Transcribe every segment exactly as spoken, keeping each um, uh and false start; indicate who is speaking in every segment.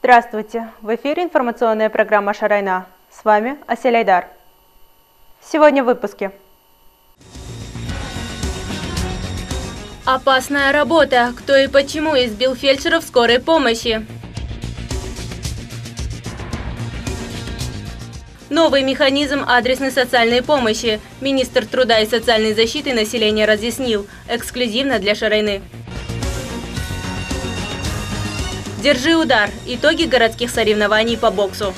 Speaker 1: Здравствуйте! В эфире информационная программа «Шарайна». С вами Асель Айдар. Сегодня в выпуске.
Speaker 2: Опасная работа. Кто и почему избил фельдшеров скорой помощи? Новый механизм адресной социальной помощи. Министр труда и социальной защиты населения разъяснил. Эксклюзивно для Шарайны. Держи удар. Итоги городских соревнований по боксу.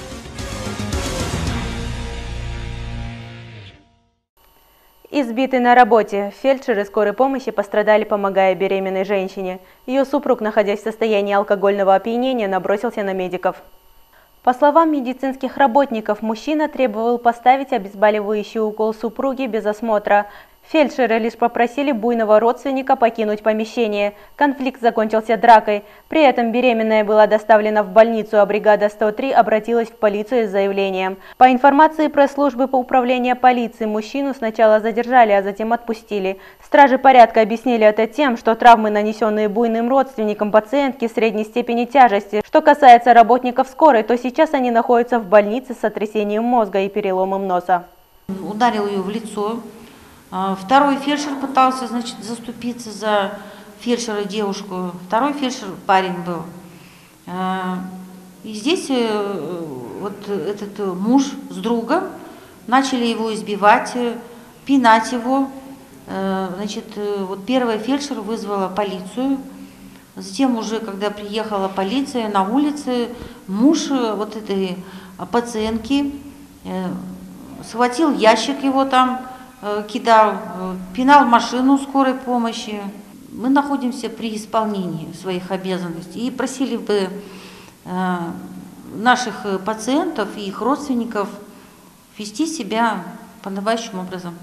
Speaker 1: Избитый на работе. Фельдшеры скорой помощи пострадали, помогая беременной женщине. Ее супруг, находясь в состоянии алкогольного опьянения, набросился на медиков. По словам медицинских работников, мужчина требовал поставить обезболивающий укол супруге без осмотра. Фельдшеры лишь попросили буйного родственника покинуть помещение. Конфликт закончился дракой. При этом беременная была доставлена в больницу, а бригада сто три обратилась в полицию с заявлением. По информации пресс-службы по управлению полиции, мужчину сначала задержали, а затем отпустили. Стражи порядка объяснили это тем, что травмы, нанесенные буйным родственникам пациентки, средней степени тяжести. Что касается работников скорой, то сейчас они находятся в больнице с сотрясением мозга и переломом носа.
Speaker 3: Ударил ее в лицо. Второй фельдшер пытался, значит, заступиться за фельдшера девушку. Второй фельдшер парень был. И здесь вот этот муж с другом начали его избивать, пинать его. Значит, вот первая фельдшер вызвала полицию. Затем уже, когда приехала полиция, на улице муж вот этой пациентки схватил ящик его там, кидал, пинал машину скорой помощи. Мы находимся при исполнении своих обязанностей и просили бы э, наших пациентов и их родственников вести себя подобающим образом.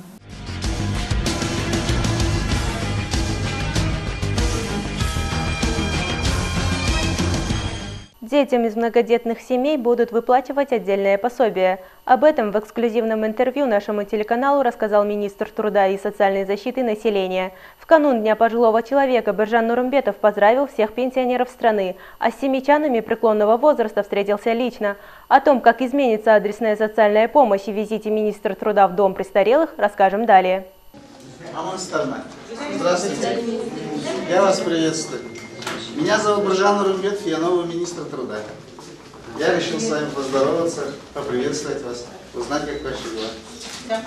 Speaker 1: Детям из многодетных семей будут выплачивать отдельное пособие. Об этом в эксклюзивном интервью нашему телеканалу рассказал министр труда и социальной защиты населения. В канун Дня пожилого человека Биржан Нурымбетов поздравил всех пенсионеров страны, а с семичанами преклонного возраста встретился лично. О том, как изменится адресная социальная помощь и визите министра труда в дом престарелых, расскажем далее.
Speaker 4: Здравствуйте. Я вас приветствую. Меня зовут Биржан Нурымбетов, я новый министр труда. Я решил с вами поздороваться, поприветствовать вас, узнать, как ваши дела.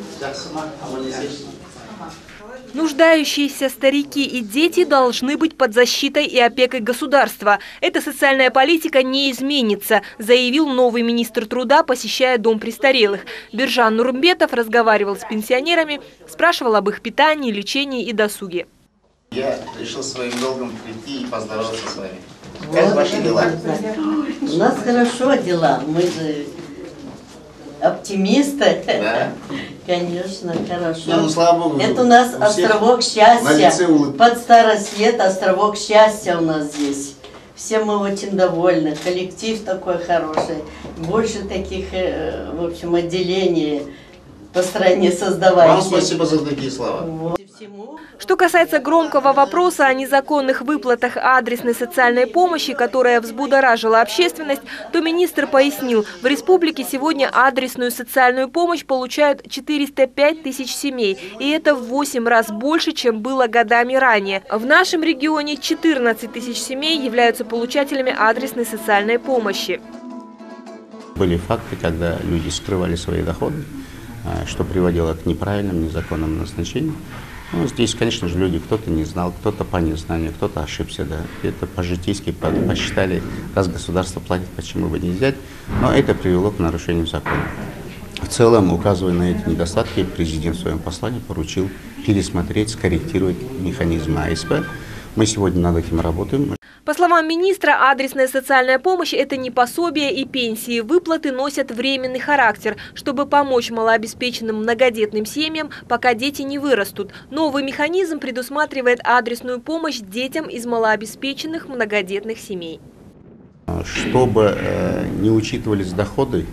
Speaker 2: Нуждающиеся старики и дети должны быть под защитой и опекой государства. Эта социальная политика не изменится, заявил новый министр труда, посещая дом престарелых. Биржан Нурымбетов разговаривал с пенсионерами, спрашивал об их питании, лечении и досуге.
Speaker 4: Я решил своим долгом прийти и поздороваться с вами. Вот. Как ваши дела?
Speaker 5: У нас хорошо дела. Мы же оптимисты.
Speaker 4: Да?
Speaker 5: Конечно, хорошо.
Speaker 4: Не, ну, слава Богу,
Speaker 5: это у нас у островок счастья. Под Старость лет островок счастья у нас здесь. Все мы очень довольны. Коллектив такой хороший. Больше таких, в общем, отделений по стране создавать.
Speaker 4: Вам спасибо за такие слова.
Speaker 5: Вот.
Speaker 2: Что касается громкого вопроса о незаконных выплатах адресной социальной помощи, которая взбудоражила общественность, то министр пояснил, в республике сегодня адресную социальную помощь получают четыреста пять тысяч семей, и это в восемь раз больше, чем было годами ранее. В нашем регионе четырнадцать тысяч семей являются получателями адресной социальной помощи.
Speaker 6: Были факты, когда люди скрывали свои доходы, что приводило к неправильным, незаконным назначениям. Ну, здесь, конечно же, люди, кто-то не знал, кто-то по незнанию, кто-то ошибся, да. Это по-житейски посчитали, раз государство платит, почему бы не взять. Но это привело к нарушению закона. В целом, указывая на эти недостатки, президент в своем послании поручил пересмотреть, скорректировать механизмы А С П. Мы сегодня над этим работаем.
Speaker 2: По словам министра, адресная социальная помощь – это не пособие и пенсии. Выплаты носят временный характер, чтобы помочь малообеспеченным многодетным семьям, пока дети не вырастут. Новый механизм предусматривает адресную помощь детям из малообеспеченных многодетных семей.
Speaker 6: Чтобы э, не учитывались доходы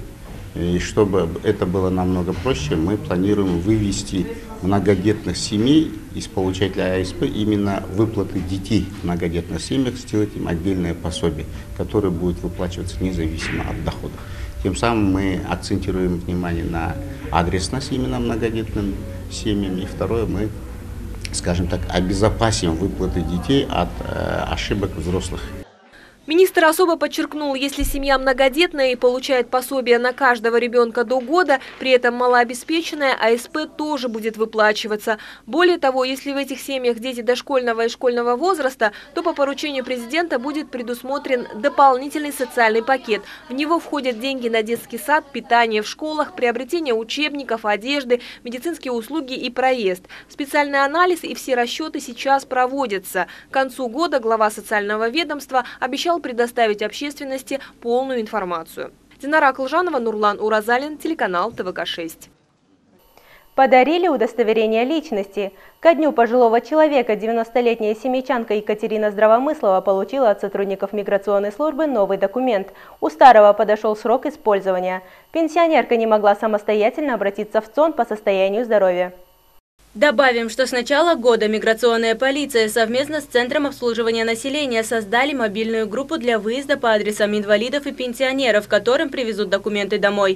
Speaker 6: И чтобы это было намного проще, мы планируем вывести многодетных семей из получателя А С П именно выплаты детей в многодетных семьях, сделать им отдельное пособие, которое будет выплачиваться независимо от дохода. Тем самым мы акцентируем внимание на адресность именно многодетным семьям. И второе, мы, скажем так, обезопасим выплаты детей от э, ошибок взрослых.
Speaker 2: Министр особо подчеркнул, если семья многодетная и получает пособие на каждого ребенка до года, при этом малообеспеченная, А С П тоже будет выплачиваться. Более того, если в этих семьях дети дошкольного и школьного возраста, то по поручению президента будет предусмотрен дополнительный социальный пакет. В него входят деньги на детский сад, питание в школах, приобретение учебников, одежды, медицинские услуги и проезд. Специальный анализ и все расчеты сейчас проводятся. К концу года глава социального ведомства обещал предоставить общественности полную информацию. Динара Аклжанова, Нурлан Уразалин, телеканал Т В К шесть.
Speaker 1: Подарили удостоверение личности. Ко дню пожилого человека девяностолетняя семейчанка Екатерина Здравомыслова получила от сотрудников миграционной службы новый документ. У старого подошел срок использования. Пенсионерка не могла самостоятельно обратиться в ЦОН по состоянию здоровья. Добавим, что с начала года миграционная полиция совместно с Центром обслуживания населения создали мобильную группу для выезда по адресам инвалидов и пенсионеров, которым привезут документы домой.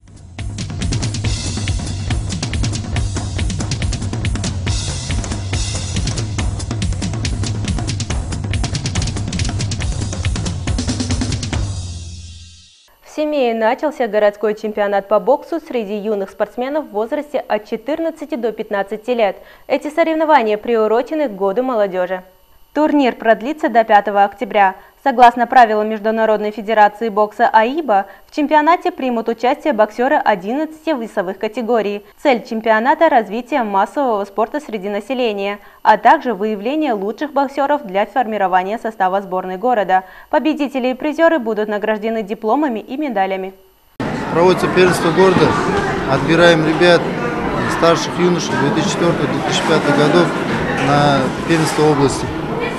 Speaker 1: В Семее начался городской чемпионат по боксу среди юных спортсменов в возрасте от четырнадцати до пятнадцати лет. Эти соревнования приурочены к Году молодежи. Турнир продлится до пятого октября. Согласно правилам Международной федерации бокса А И Б А, в чемпионате примут участие боксеры одиннадцати весовых категорий. Цель чемпионата – развитие массового спорта среди населения, а также выявление лучших боксеров для формирования состава сборной города. Победители и призеры будут награждены дипломами и медалями.
Speaker 7: Проводится первенство города. Отбираем ребят старших юношей две тысячи четвёртого — две тысячи пятого годов на первенство области.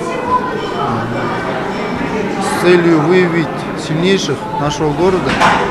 Speaker 7: С целью выявить сильнейших нашего города.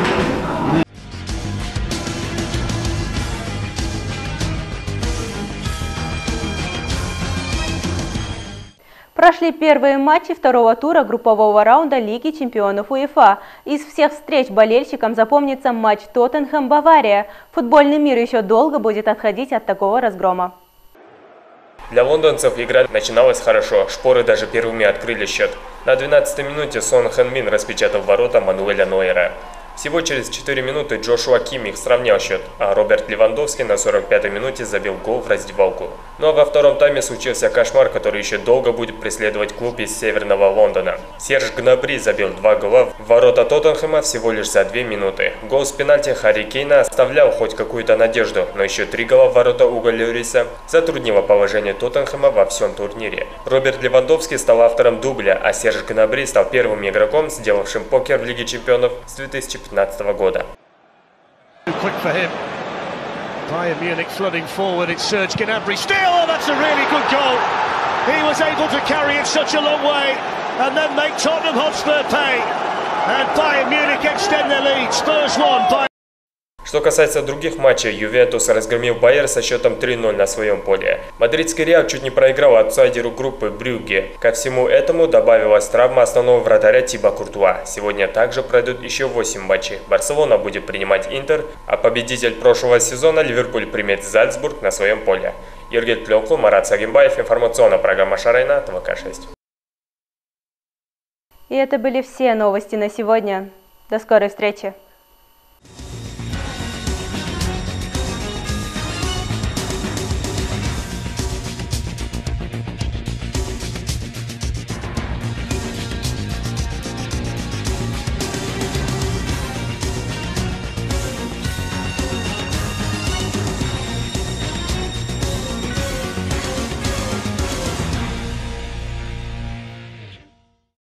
Speaker 1: Прошли первые матчи второго тура группового раунда Лиги чемпионов УЕФА. Из всех встреч болельщикам запомнится матч Тоттенхэм-Бавария. Футбольный мир еще долго будет отходить от такого разгрома.
Speaker 8: Для лондонцев игра начиналась хорошо, шпоры даже первыми открыли счет. На двенадцатой минуте Сон Хэн Мин распечатал ворота Мануэля Нойера. Всего через четыре минуты Джошуа Киммих сравнял счет, а Роберт Левандовский на сорок пятой минуте забил гол в раздевалку. Ну а во втором тайме случился кошмар, который еще долго будет преследовать клуб из северного Лондона. Серж Гнабри забил два гола в ворота Тоттенхэма всего лишь за две минуты. Гол с пенальти Харри Кейна оставлял хоть какую-то надежду, но еще три гола в ворота Уго Льюриса затруднило положение Тоттенхэма во всем турнире. Роберт Левандовский стал автором дубля, а Серж Гнабри стал первым игроком, сделавшим покер в Лиге чемпионов с две тысячи пятнадцатого года.
Speaker 9: Bayern Munich flooding forward, it's Serge Gnabry still, oh, that's a really good goal. He was able to carry it such a long way and then make Tottenham Hotspur pay. And Bayern Munich extend their lead, Spurs one. Bayern...
Speaker 8: Что касается других матчей, Ювентус разгромил Байер со счетом три ноль на своем поле. Мадридский Реал чуть не проиграл аутсайдеру группы Брюгге. Ко всему этому добавилась травма основного вратаря Тиба Куртуа. Сегодня также пройдут еще восемь матчей. Барселона будет принимать Интер, а победитель прошлого сезона Ливерпуль примет Зальцбург на своем поле. Юрген Клёклу, Марат Сагимбаев, информационная программа Шарайна, Т В К шесть.
Speaker 1: И это были все новости на сегодня. До скорой встречи!